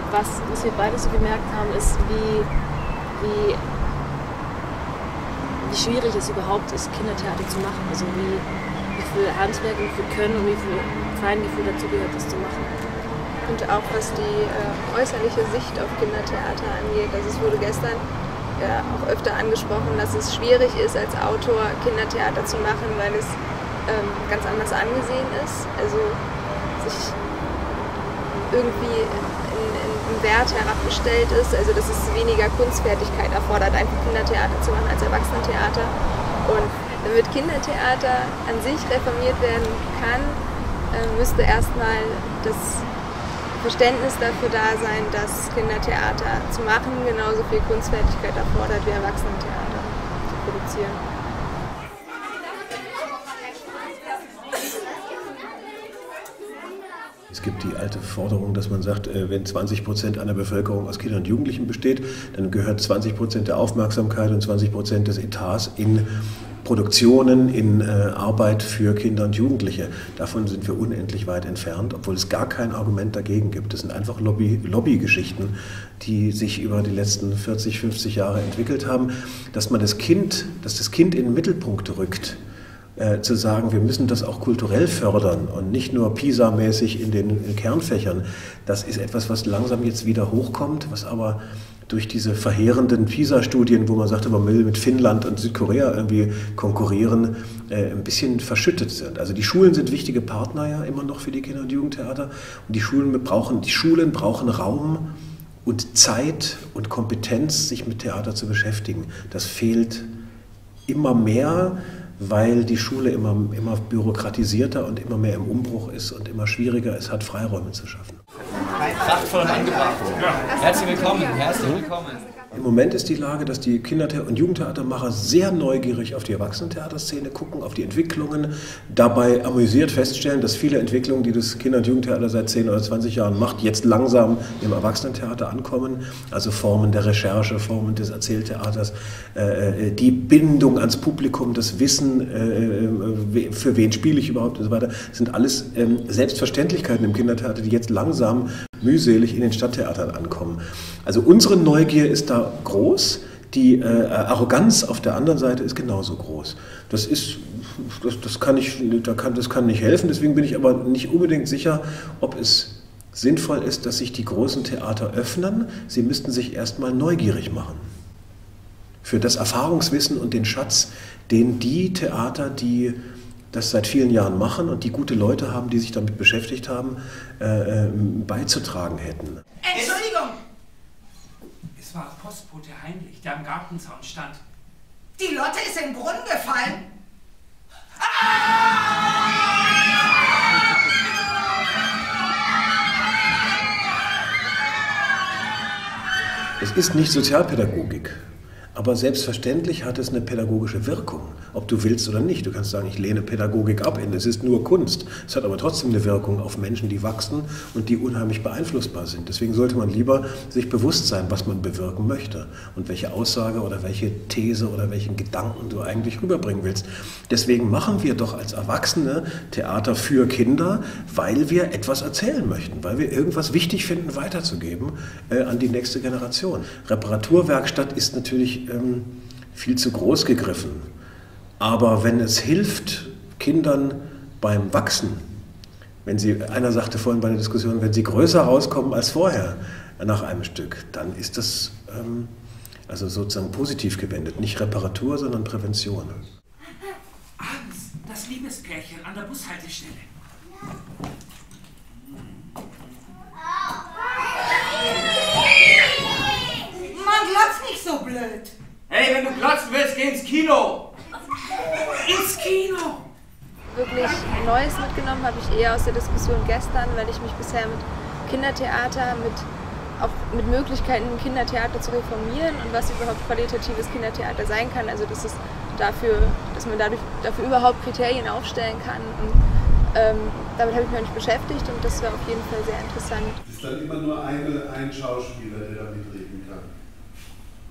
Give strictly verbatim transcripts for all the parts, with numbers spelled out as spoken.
was, was wir beide so gemerkt haben, ist, wie, wie, wie schwierig es überhaupt ist, Kindertheater zu machen. Also wie, wie viel Handwerk und wie viel Können und wie viel Feingefühl dazu gehört, das zu machen. Und auch was die äh, äußerliche Sicht auf Kindertheater angeht. Also es wurde gestern ja auch öfter angesprochen, dass es schwierig ist, als Autor Kindertheater zu machen, weil es ähm, ganz anders angesehen ist. Also sich irgendwie in, in, im Wert herabgestellt ist. Also dass es weniger Kunstfertigkeit erfordert, einfach Kindertheater zu machen als Erwachsenentheater. Und damit Kindertheater an sich reformiert werden kann, äh, müsste erstmal das Verständnis dafür da sein, dass Kindertheater zu machen genauso viel Kunstfertigkeit erfordert wie Erwachsenentheater zu produzieren. Es gibt die alte Forderung, dass man sagt, wenn zwanzig Prozent einer Bevölkerung aus Kindern und Jugendlichen besteht, dann gehört zwanzig Prozent der Aufmerksamkeit und zwanzig Prozent des Etats in Produktionen, in äh, Arbeit für Kinder und Jugendliche. Davon sind wir unendlich weit entfernt, obwohl es gar kein Argument dagegen gibt. Das sind einfach Lobby, Lobbygeschichten, die sich über die letzten vierzig, fünfzig Jahre entwickelt haben, dass man das Kind, dass das Kind in den Mittelpunkt rückt. Äh, zu sagen, wir müssen das auch kulturell fördern und nicht nur PISA-mäßig in den in Kernfächern. Das ist etwas, was langsam jetzt wieder hochkommt, was aber durch diese verheerenden PISA-Studien, wo man sagte, man will mit Finnland und Südkorea irgendwie konkurrieren, äh, ein bisschen verschüttet sind. Also die Schulen sind wichtige Partner ja immer noch für die Kinder- und Jugendtheater und die Schulen brauchen, die Schulen brauchen Raum und Zeit und Kompetenz, sich mit Theater zu beschäftigen. Das fehlt immer mehr, weil die Schule immer, immer bürokratisierter und immer mehr im Umbruch ist und immer schwieriger es hat, Freiräume zu schaffen. Prachtvoll und angebracht. Herzlich willkommen, herzlich willkommen. Im Moment ist die Lage, dass die Kinder- und Jugendtheatermacher sehr neugierig auf die Erwachsenentheaterszene gucken, auf die Entwicklungen, dabei amüsiert feststellen, dass viele Entwicklungen, die das Kinder- und Jugendtheater seit zehn oder zwanzig Jahren macht, jetzt langsam im Erwachsenentheater ankommen. Also Formen der Recherche, Formen des Erzähltheaters, äh, die Bindung ans Publikum, das Wissen, äh, für wen spiele ich überhaupt und so weiter, sind alles ähm, Selbstverständlichkeiten im Kindertheater, die jetzt langsam mühselig in den Stadttheatern ankommen. Also unsere Neugier ist da groß, die äh, Arroganz auf der anderen Seite ist genauso groß. Das ist, das, das, kann ich, das, kann, das kann nicht helfen, deswegen bin ich aber nicht unbedingt sicher, ob es sinnvoll ist, dass sich die großen Theater öffnen. Sie müssten sich erstmal neugierig machen für das Erfahrungswissen und den Schatz, den die Theater, die das seit vielen Jahren machen und die gute Leute haben, die sich damit beschäftigt haben, äh, äh, beizutragen hätten. Entschuldigung! Es war Postbote Heinrich, der am Gartenzaun stand. Die Lotte ist in den Brunnen gefallen. Es ist nicht Sozialpädagogik. Aber selbstverständlich hat es eine pädagogische Wirkung, ob du willst oder nicht. Du kannst sagen, ich lehne Pädagogik ab, es ist nur Kunst. Es hat aber trotzdem eine Wirkung auf Menschen, die wachsen und die unheimlich beeinflussbar sind. Deswegen sollte man lieber sich bewusst sein, was man bewirken möchte und welche Aussage oder welche These oder welchen Gedanken du eigentlich rüberbringen willst. Deswegen machen wir doch als Erwachsene Theater für Kinder, weil wir etwas erzählen möchten, weil wir irgendwas wichtig finden, weiterzugeben äh, an die nächste Generation. Reparaturwerkstatt ist natürlich ähm, viel zu groß gegriffen. Aber wenn es hilft Kindern beim Wachsen, wenn sie, einer sagte vorhin bei der Diskussion, wenn sie größer rauskommen als vorher nach einem Stück, dann ist das ähm, also sozusagen positiv gewendet. Nicht Reparatur, sondern Prävention. Abends, das Liebespärchen an der Bushaltestelle. Man glotzt nicht so blöd. Hey, wenn du glotzen willst, geh ins Kino! Ins Kino! Wirklich Neues mitgenommen habe ich eher aus der Diskussion gestern, weil ich mich bisher mit Kindertheater, mit, auch mit Möglichkeiten, Kindertheater zu reformieren und was überhaupt qualitatives Kindertheater sein kann. Also dass, es dafür, dass man dadurch, dafür überhaupt Kriterien aufstellen kann. Und, ähm, damit habe ich mich nicht beschäftigt und das war auf jeden Fall sehr interessant. Es ist dann immer nur eine, ein Schauspieler, der da mitreden kann.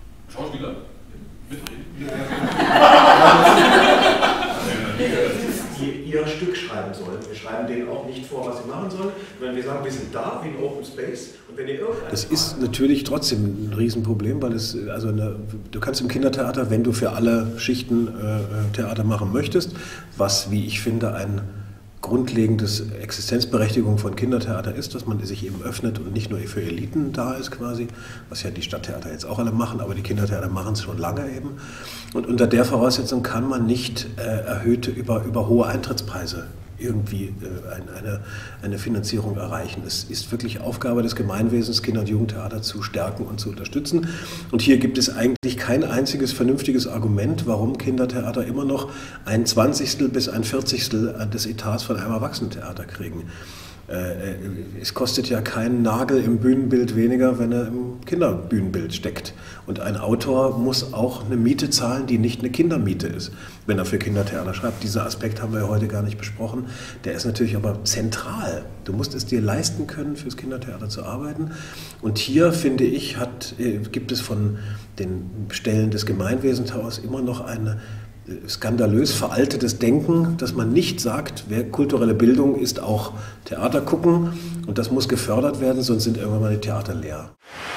Schauspieler? Mitreden? Ja. die ihr Stück schreiben sollen. Wir schreiben denen auch nicht vor, was sie machen sollen, sondern wir sagen, wir sind da wie ein Open Space. Und wenn ihr das ist natürlich trotzdem ein Riesenproblem, weil es, also eine, du kannst im Kindertheater, wenn du für alle Schichten äh, Theater machen möchtest, was, wie ich finde, ein grundlegendes Existenzberechtigung von Kindertheater ist, dass man sich eben öffnet und nicht nur für Eliten da ist quasi, was ja die Stadttheater jetzt auch alle machen, aber die Kindertheater machen es schon lange eben. Und unter der Voraussetzung kann man nicht äh, erhöhte, über, über hohe Eintrittspreise irgendwie äh, ein, eine, eine Finanzierung erreichen. Es ist wirklich Aufgabe des Gemeinwesens, Kinder- und Jugendtheater zu stärken und zu unterstützen. Und hier gibt es eigentlich kein einziges vernünftiges Argument, warum Kindertheater immer noch ein Zwanzigstel bis ein Vierzigstel des Etats von einem Erwachsenentheater kriegen. Es kostet ja keinen Nagel im Bühnenbild weniger, wenn er im Kinderbühnenbild steckt. Und ein Autor muss auch eine Miete zahlen, die nicht eine Kindermiete ist, wenn er für Kindertheater schreibt. Dieser Aspekt haben wir ja heute gar nicht besprochen. Der ist natürlich aber zentral. Du musst es dir leisten können, fürs Kindertheater zu arbeiten. Und hier, finde ich, hat, gibt es von den Stellen des Gemeinwesentowers immer noch eine skandalös veraltetes Denken, dass man nicht sagt, wer kulturelle Bildung ist auch Theater gucken und das muss gefördert werden, sonst sind irgendwann mal die Theater leer.